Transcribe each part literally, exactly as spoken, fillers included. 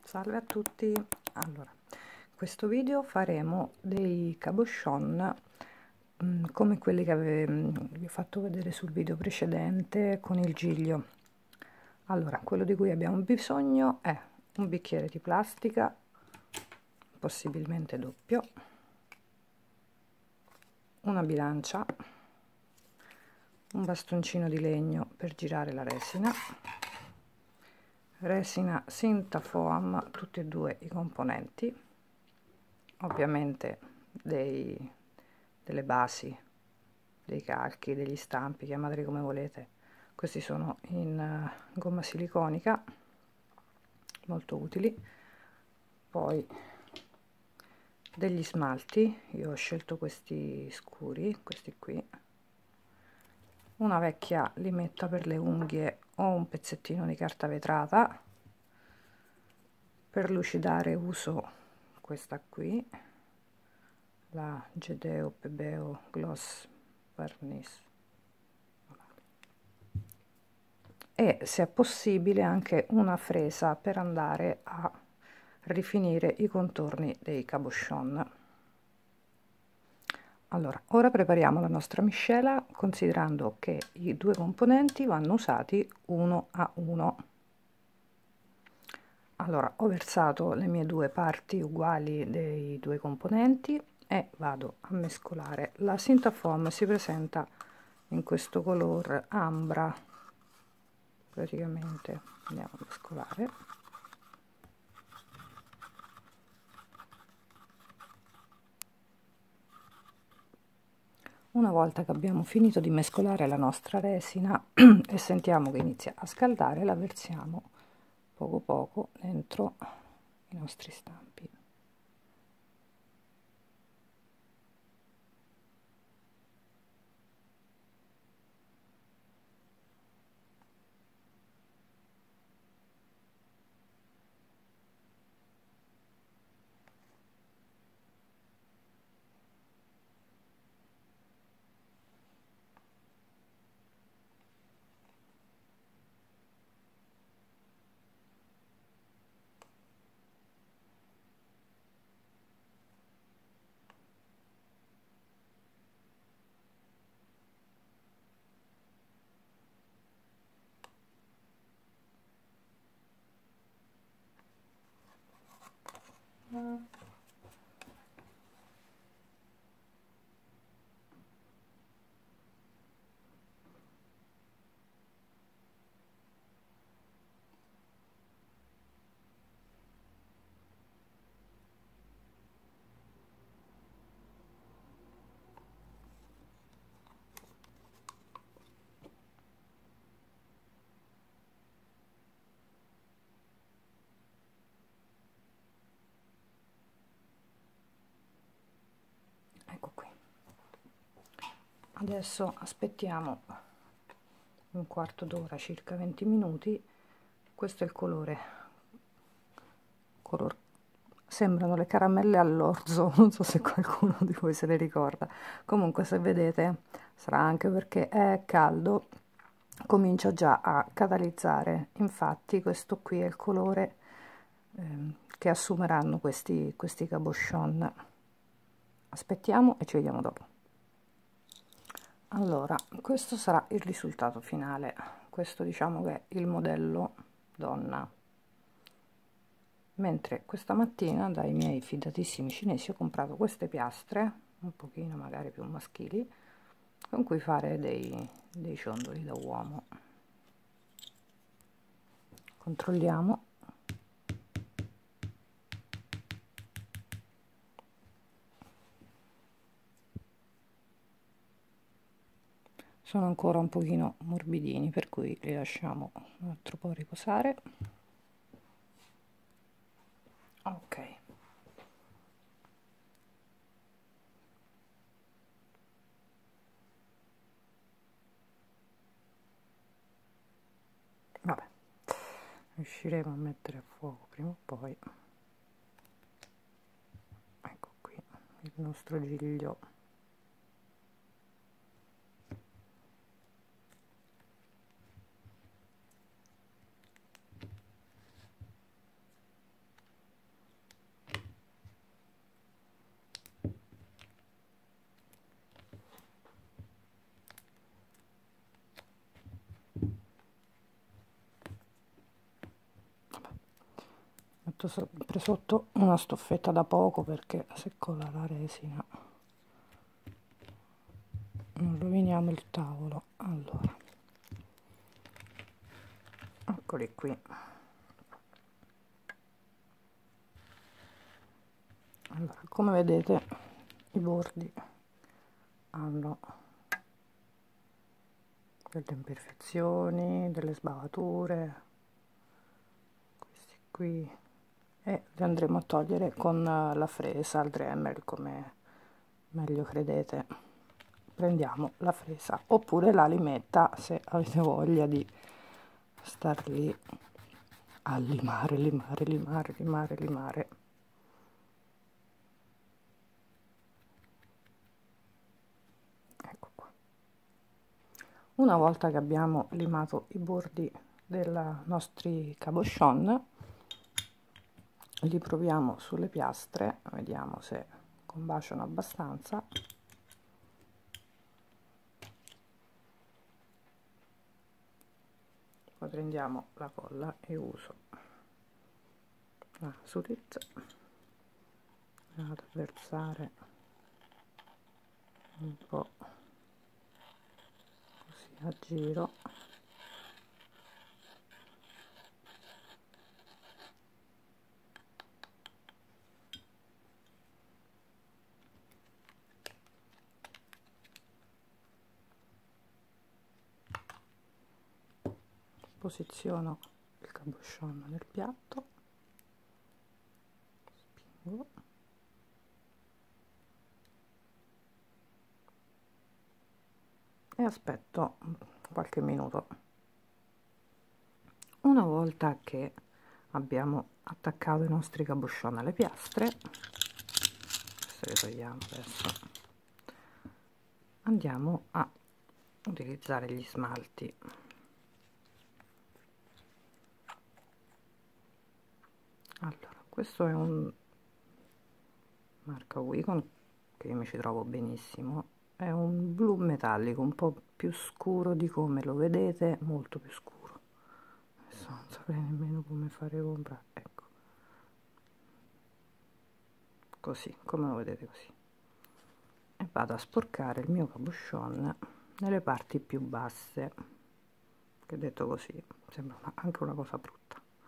Salve a tutti. Allora, in questo video faremo dei cabochon mh, come quelli che avevo, vi ho fatto vedere sul video precedente con il giglio. Allora, quello di cui abbiamo bisogno è un bicchiere di plastica, possibilmente doppio, una bilancia, un bastoncino di legno per girare la resina, resina Syntafoam, tutti e due i componenti, ovviamente dei, delle basi, dei calchi, degli stampi, chiamateli come volete. Questi sono in uh, gomma siliconica, molto utili. Poi degli smalti, io ho scelto questi scuri, questi qui, una vecchia limetta per le unghie o un pezzettino di carta vetrata. Per lucidare uso questa qui, la Gedeo Pebeo Gloss Varnish, e se è possibile anche una fresa per andare a rifinire i contorni dei cabochon. Allora, ora prepariamo la nostra miscela considerando che i due componenti vanno usati uno a uno. Allora, ho versato le mie due parti uguali dei due componenti e vado a mescolare. La Syntafoam si presenta in questo color ambra, praticamente andiamo a mescolare. Una volta che abbiamo finito di mescolare la nostra resina e sentiamo che inizia a scaldare, la versiamo poco poco dentro i nostri stampi. Ecco qui. Adesso aspettiamo un quarto d'ora, circa venti minuti. Questo è il colore, color, sembrano le caramelle all'orzo, non so se qualcuno di voi se le ricorda. Comunque, se vedete, sarà anche perché è caldo, comincia già a catalizzare. Infatti questo qui è il colore ehm, che assumeranno questi, questi cabochon. Aspettiamo e ci vediamo dopo. Allora, questo sarà il risultato finale. Questo diciamo che è il modello donna. Mentre questa mattina dai miei fidatissimi cinesi ho comprato queste piastre, un pochino magari più maschili, con cui fare dei, dei ciondoli da uomo. Controlliamo. Sono ancora un pochino morbidini, per cui li lasciamo un altro po' riposare. Ok. Vabbè, riusciremo a mettere a fuoco prima o poi. Ecco qui il nostro giglio. metto sempre sotto una stoffetta da poco perché se cola la resina non roviniamo il tavolo. Allora, eccoli qui. Allora, come vedete i bordi hanno delle imperfezioni, delle sbavature, questi qui, e li andremo a togliere con la fresa al Dremel, come meglio credete. Prendiamo la fresa oppure la limetta se avete voglia di star lì a limare, limare, limare, limare, limare. Ecco qua. Una volta che abbiamo limato i bordi dei nostri cabochon, li proviamo sulle piastre, vediamo se combaciano abbastanza. Poi prendiamo la colla e uso la Sulit, vado a versare un po' così a giro. Posiziono il cabochon nel piatto, spingo e aspetto qualche minuto. Una volta che abbiamo attaccato i nostri cabochon alle piastre, queste le togliamo adesso, andiamo a utilizzare gli smalti. Allora, questo è un marca Wicon che io mi ci trovo benissimo, è un blu metallico un po' più scuro di come lo vedete, molto più scuro. Adesso non saprei nemmeno come fare ombra, ecco, così, come lo vedete così, e vado a sporcare il mio cabochon nelle parti più basse, che detto così sembra una, anche una cosa brutta.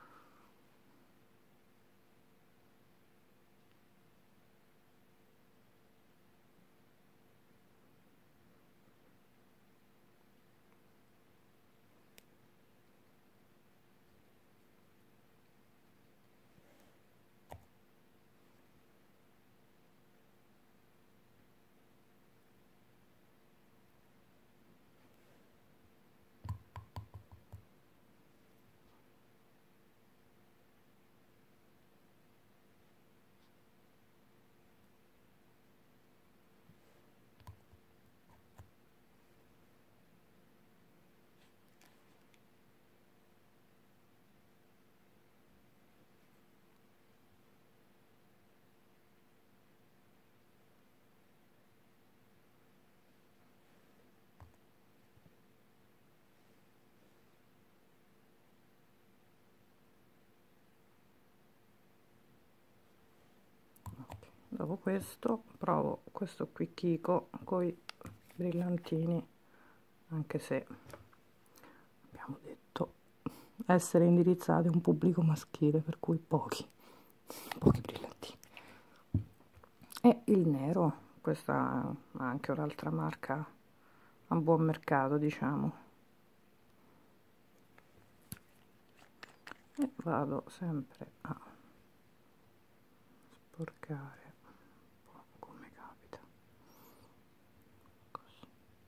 Dopo questo provo questo qui Kiko con i brillantini, anche se abbiamo detto essere indirizzati a un pubblico maschile, per cui pochi pochi brillantini. E il nero, questa ha anche un'altra marca a buon mercato, diciamo, e vado sempre a sporcare come capita, così.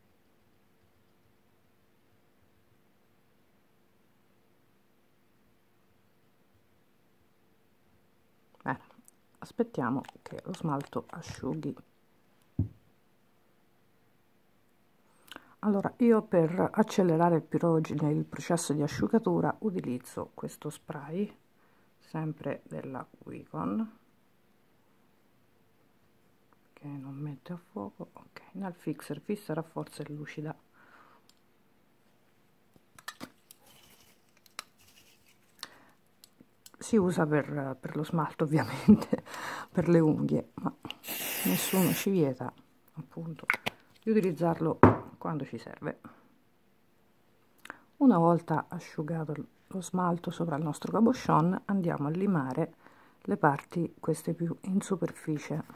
Bene, aspettiamo che lo smalto asciughi. Allora, io per accelerare il, pirogine, il processo di asciugatura utilizzo questo spray, sempre della Wicon, che non mette a fuoco. Ok, nel fixer fissa, rafforza e lucida. si usa per, per lo smalto ovviamente, per le unghie, ma nessuno ci vieta appunto di utilizzarlo quando ci serve. Una volta asciugato lo smalto sopra il nostro cabochon, andiamo a limare le parti queste più in superficie.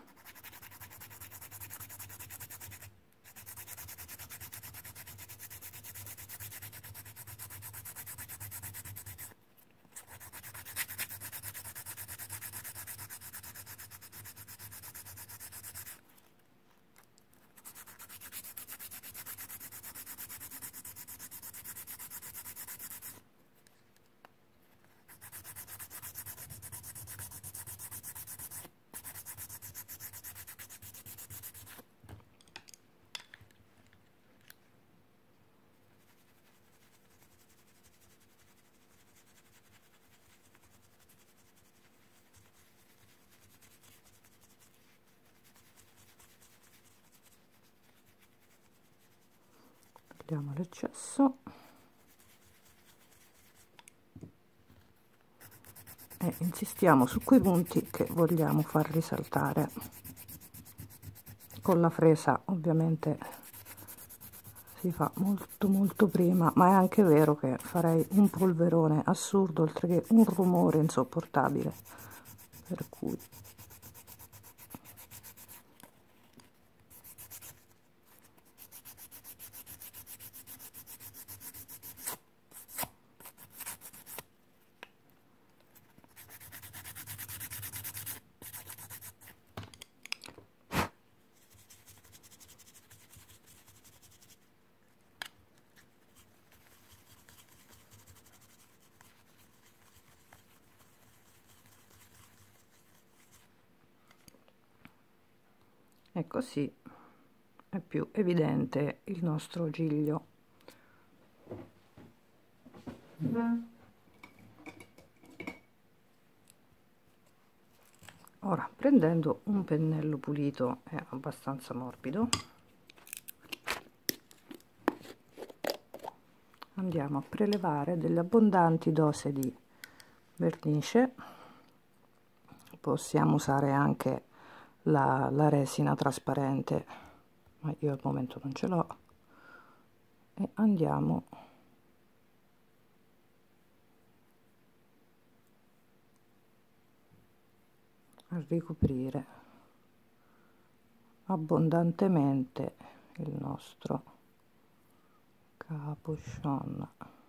Togliamo l'eccesso e insistiamo su quei punti che vogliamo far risaltare. Con la fresa ovviamente si fa molto molto prima, ma è anche vero che farei un polverone assurdo oltre che un rumore insopportabile, per cui e così è più evidente il nostro giglio. Ora, prendendo un pennello pulito e abbastanza morbido, andiamo a prelevare delle abbondanti dosi di vernice. Possiamo usare anche la, la resina trasparente, ma io al momento non ce l'ho, e andiamo a ricoprire abbondantemente il nostro cabochon.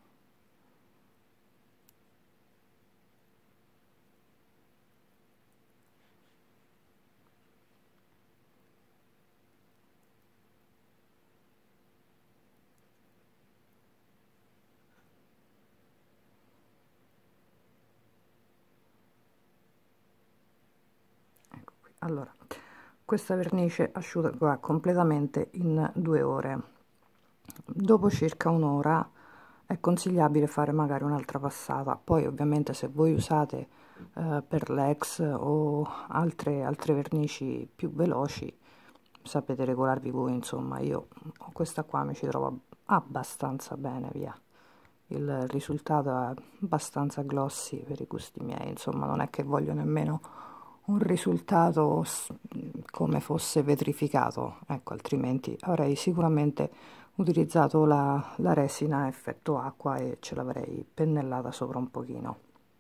Ecco qui. Allora, questa vernice asciuga completamente in due ore. Dopo circa un'ora è consigliabile fare magari un'altra passata. Poi ovviamente se voi usate eh, per l'ex o altre, altre vernici più veloci, sapete regolarvi voi, insomma. Io questa qua mi ci trovo abbastanza bene, via. Il risultato è abbastanza glossy per i gusti miei, insomma, non è che voglio nemmeno un risultato come fosse vetrificato, ecco, altrimenti avrei sicuramente utilizzato la, la resina a effetto acqua e ce l'avrei pennellata sopra un pochino.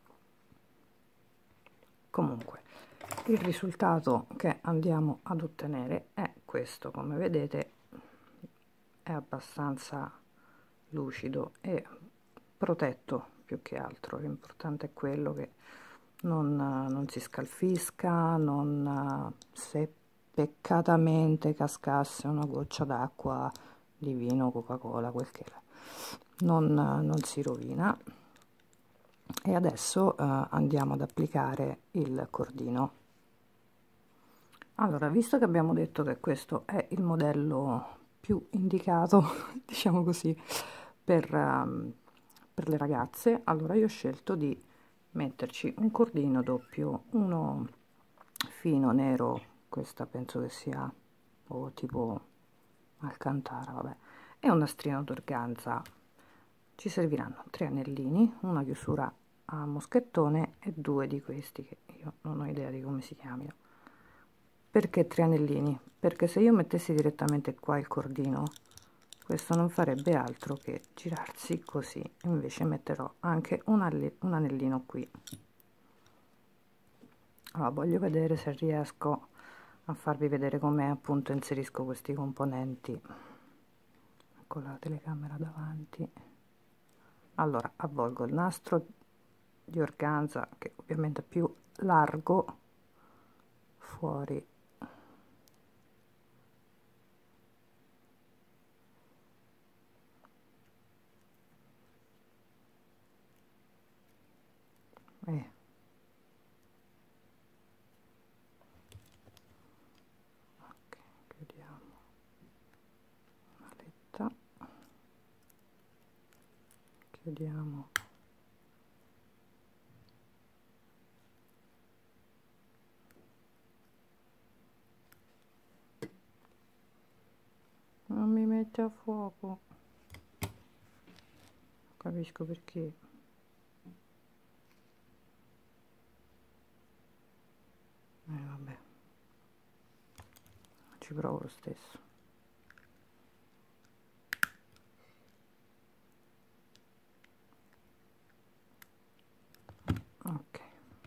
Comunque il risultato che andiamo ad ottenere è questo, come vedete è abbastanza lucido e protetto più che altro. L'importante è quello che non, non si scalfisca, non, se peccatamente cascasse una goccia d'acqua, di vino, Coca-Cola, quel che è, non, non si rovina. E adesso eh, andiamo ad applicare il cordino. Allora, visto che abbiamo detto che questo è il modello più indicato, diciamo così, per, um, per le ragazze, allora io ho scelto di metterci un cordino doppio, uno fino nero, questa penso che sia o tipo alcantara, vabbè, e un nastrino d'organza. Ci serviranno tre anellini, una chiusura a moschettone e due di questi che io non ho idea di come si chiamino. Perché tre anellini? Perché se io mettessi direttamente qua il cordino, questo non farebbe altro che girarsi così. Invece metterò anche un, un anellino qui. Allora, voglio vedere se riesco a farvi vedere come appunto inserisco questi componenti con la telecamera davanti. Allora, avvolgo il nastro di organza, che ovviamente è più largo, fuori e ok, chiudiamo l'aletta, chiudiamo non mi mette a fuoco, non capisco perché. Eh, vabbè, ci provo lo stesso. Ok,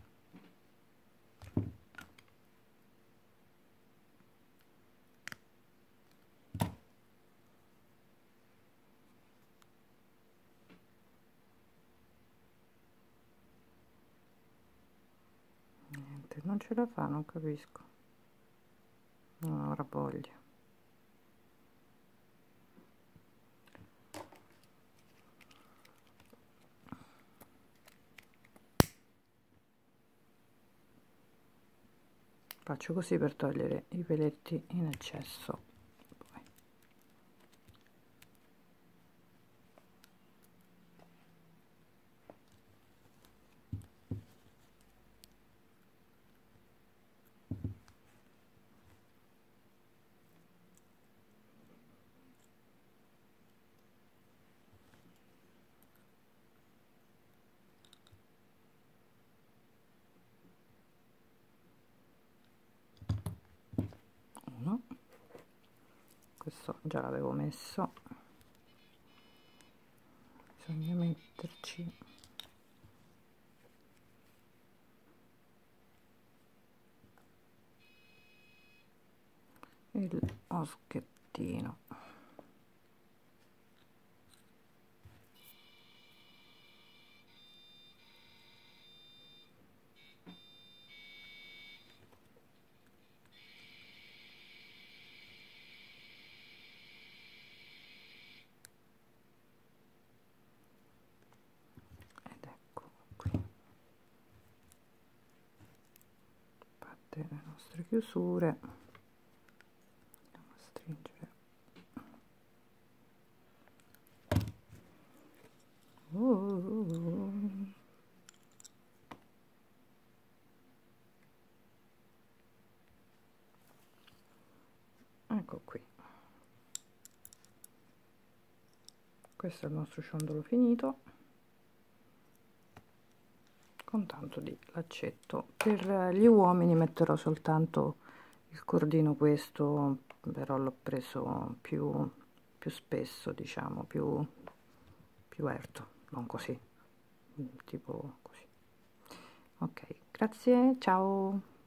niente, non ce la fa, non capisco, non avrà voglia. Faccio così per togliere i peletti in eccesso. Poi. Uno, questo già l'avevo messo, bisogna metterci il moschettino. Ed ecco qui, fatte le nostre chiusure, andiamo a stringere. Uh. Ecco qui, questo è il nostro ciondolo finito con tanto di laccetto. Per gli uomini metterò soltanto il cordino, questo però l'ho preso più, più spesso, diciamo più, più erto, non così, tipo così. Ok, grazie, ciao.